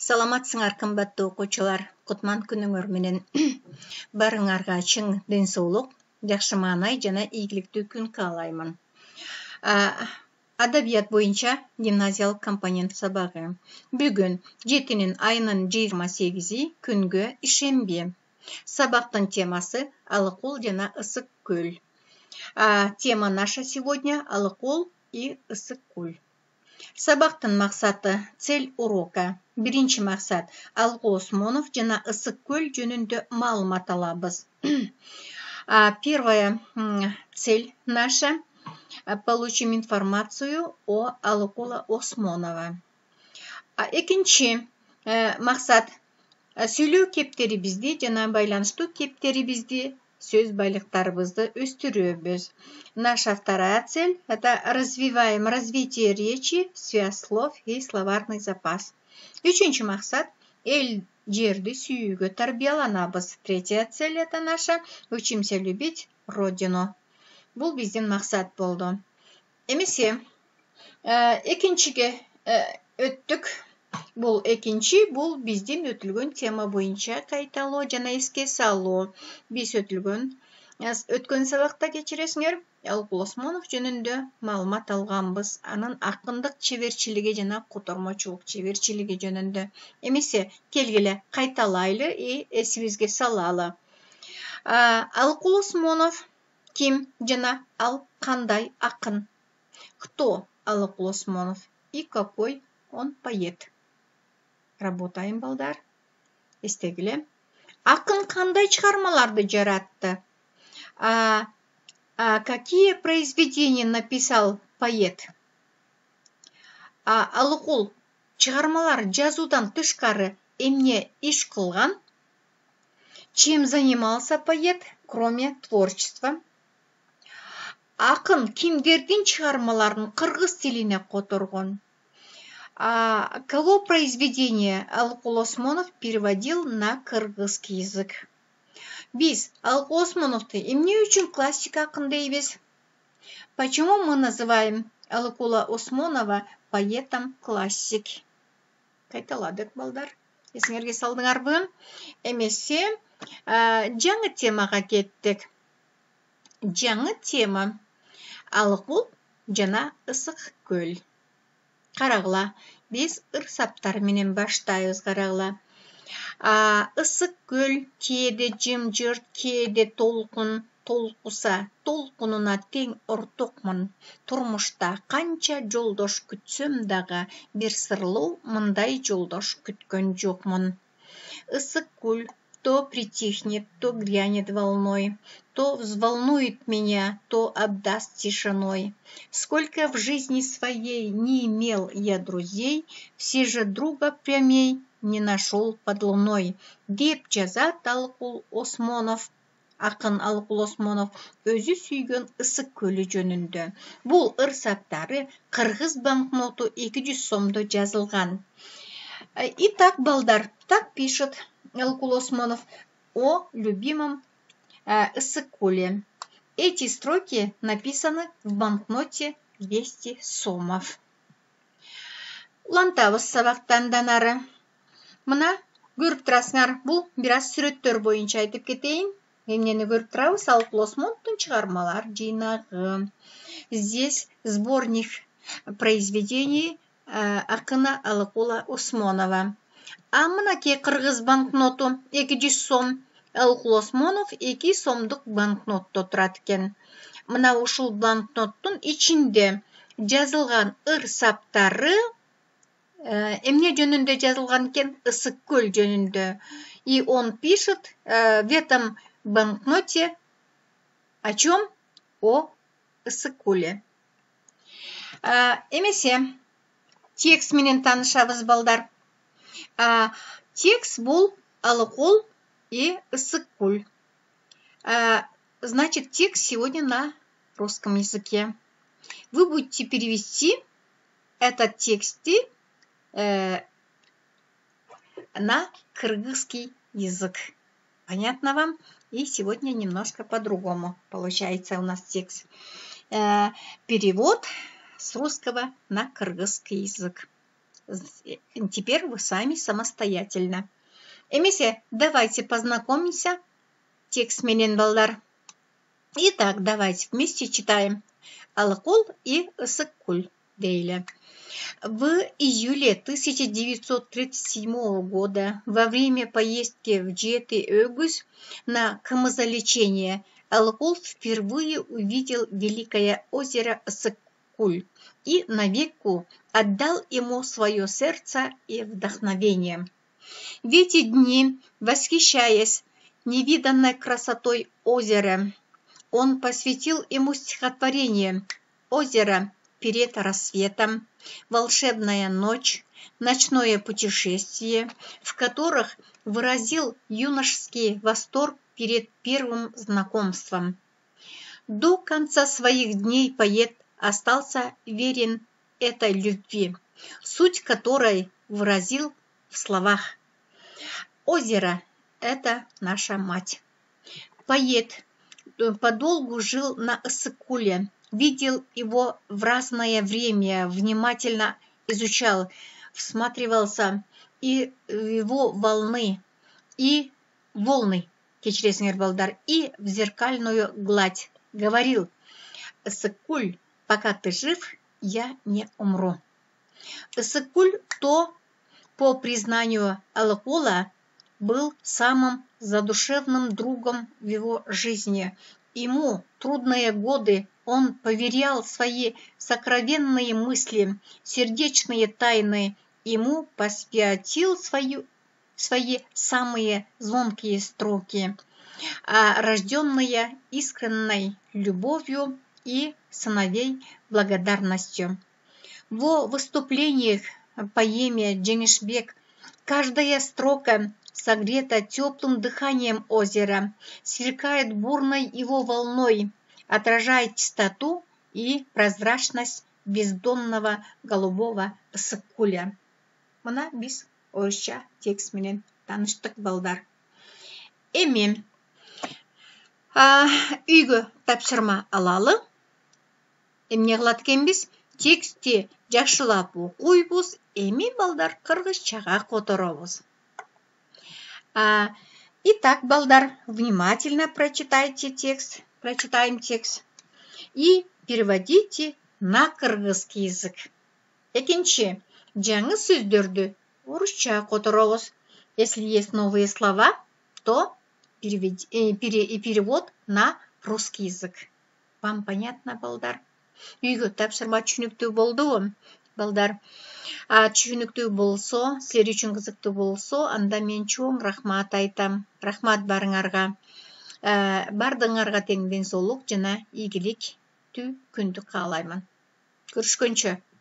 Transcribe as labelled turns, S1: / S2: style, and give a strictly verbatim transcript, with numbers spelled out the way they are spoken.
S1: Саламатсыңар кымбаттуу окуучулар, кутман күнүңөр менен барыңарга чың ден соолук, жакшы маанай жана ийгиликтүү күн каалаймын. Адабият боюнча гимназиялык компонент сабагы. Бүгүн жетинин айынын жыйырма сегизи күнгө ишемби. Сабактын темасы Алыкул жана Ысык көл. Тема наша сегодня Алыкул и Ысык көл. Сабактын максаты, цель урока. Биринчи максат Алыкул Осмонов жана Ысык көл жөнүндө маалымат алабыз. Первая цель наша — получим информацию о Алыкула Осмонова. Экинчи максат сүйлөө кептерибизди жана байланыштуу кептерибизди, сөз байлыктарыбызды өстүрөбүз. Наша вторая цель — это развиваем развитие речи, связь слов и словарный запас. Үчүнчү максат эл жерди сүйүүгө тарбияланабыз. Третья цель — это наша учимся любить родину. Бул биздин максат болду. Эмесе экинчиге өттүк. Бул экинчи, бул биздин өтүлгөн тема боюнча кайталоо жана эске салуу. Биз өтүлгөн өткөн сабакта кечиресиңер, Алыкул Осмонов жөнүндө маалымат алганбыз. Анын акындык чеберчилиги жана котормочулук чеберчилиги жөнүндө. Эмесе келгиле кайталайлы и эсибизге салалы. Алыкул Осмонов ким жана ал кандай акын? Кто Алыкул Осмонов и какой он поэт? Работаем, балдар. Эстегиле. Акын кандай чыгармаларды жаратты? А, а какие произведения написал поэт? А Алыкул чыгармалар жазуудан тышкары эмне иш кылган? Чем занимался поэт, кроме творчества? Акын кимдердин чыгармаларын кыргыз тилине которгон? А кого произведение Алыкул Осмонов переводил на кыргызский язык? Биз Алыкул Осмоновду эмне үчүн классик акын дейбиз? Почему мы называем Алыкула Осмонова поэтом классик? Кайталадык, балдар. Эсиңерге салдыңарбы? Эмесе жаңы темага кеттик. Жаңы тема Алыкул жана Ысык көл. Карагыла, биз ырсаптар менен баштайбыз, карагыла. Ысык көл кээде жымжырт, кээде толкун, толкуса, толкунуна тең ортокмун. Турмушта канча жолдош күтсөм дагы, бир сырлуу мындай жолдош күткөн жокмун. Ысык көл то притихнет, то грянет волной, то взволнует меня, то обдаст тишиной. Сколько в жизни своей не имел я друзей, все же друга прямей не нашел под луной. Деп жазат Алыкул Осмонов, акын Алыкул Осмонов өзү сүйгөн Ысык көлү жөнүндө. Бул ырсаптары кыргыз банкноту эки жүз сомдо жазылган. Итак, балдар, так пишет Алыкул Осмонов о любимом Ысык көле. Эти строки написаны в банкноте двести сомов. Улантабыз сабактан нары. Мына көрүп турасыңар, бул бир аз сүрөттөр боюнча айтып кетейин. Эмнени көрүп турабыз? Алыкул Осмоновдун чыгармалар жыйнагы. Здесь сборник произведений акына Алыкула Осмонова. А мынакей кыргыз банкноту эки жүз сом. Алыкул Осмонов эки сомдук банкнотто турат экен. Мына ушул банкноттун ичинде жазылган ырсаптары эмне жөнүндө жазылган экен? Ысык көл жөнүндө. И он пишет в этом банкноте о чем? О Ысык көле. Эмесе текст менен таанышабыз, балдар. Текст бул Алыкул и Ысык көл. Значит, текст сегодня на русском языке. Вы будете перевести этот текст э, на кыргызский язык. Понятно вам? И сегодня немножко по-другому получается у нас текст. Э, перевод с русского на кыргызский язык. Теперь вы сами самостоятельно. Эмесе, давайте познакомимся. Текст менен балдар. Итак, давайте вместе читаем. Алыкул и ысыккуль дейли. В июле тысяча девятьсот тридцать седьмого года во время поездки в Жети-Өгүз на камазолечение Алыкул впервые увидел великое озеро Ысыккуль и навеку отдал ему свое сердце и вдохновение. В эти дни, восхищаясь невиданной красотой озера, он посвятил ему стихотворение «Озеро перед рассветом», «Волшебная ночь», «Ночное путешествие», в которых выразил юношеский восторг перед первым знакомством. До конца своих дней поэт остался верен этой любви, суть которой выразил в словах: «Озеро – это наша мать». Поэт подолгу жил на Ысыккуле, видел его в разное время, внимательно изучал, всматривался и в его волны, и волны, кечиресиңер балдар, и в зеркальную гладь. Говорил: «Ысыккуль, пока ты жив, я не умру». Ысыккуль, то, по признанию Алыкула, был самым задушевным другом в его жизни. Ему трудные годы он поверял свои сокровенные мысли, сердечные тайны, ему посвятил свою, свои самые звонкие строки, а рожденные искренней любовью и сыновей благодарностью. Во выступлениях поэме «Джеңишбек» каждая строка согрета теплым дыханием озера, сверкает бурной его волной, отражает чистоту и прозрачность бездонного голубого Ысыккуля. Мына биз орысча текст менен таныштык балдар. Эми үйгө тапшырма алалы. Эмне кылат экенбиз? Текстти жакшылап окуйбуз, эми балдар кыргызчага которобуз. А, итак, балдар, внимательно прочитайте текст, прочитаем текст и переводите на кыргызский язык. Экинчи, жаңы сөздөрдү орусча которобуз. Если есть новые слова, то перевед, э, пере, перевод на русский язык. Вам понятно, балдар? Үйгө тапшырма түшүнүктүү болдубу, балдар? А түшүнүктүү болсо, силер үчүн кызыктуу болсо, анда мен чоң рахмат айтам. Рахмат барыңарга. Ә, бардыңарга тең ден соолук жана ийгиликтүү күндү каалаймын. Көрүшкөнчө.